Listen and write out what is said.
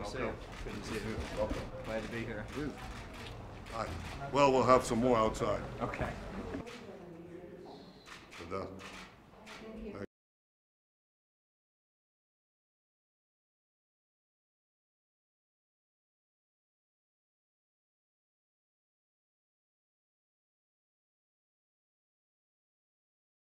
to see you. Good to see you. Welcome. Glad to be here. Well, we'll have some more outside. Okay. But,